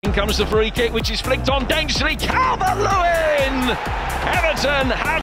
In comes the free kick, which is flicked on dangerously. Calvert-Lewin! Everton have